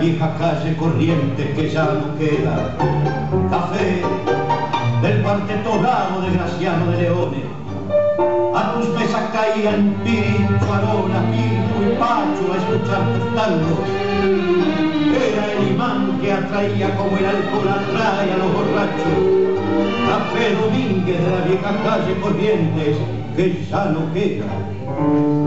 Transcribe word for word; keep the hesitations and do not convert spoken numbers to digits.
vieja calle Corrientes que ya no queda. Café del cuarteto bravo de Graciano de Leones. A tus mesas caían Pirincho, Arona, Pirco y Pacho a escuchar tus tangos. Era el imán que atraía como el alcohol atrae a los borrachos. Café Domínguez de la vieja calle Corrientes que ya no queda.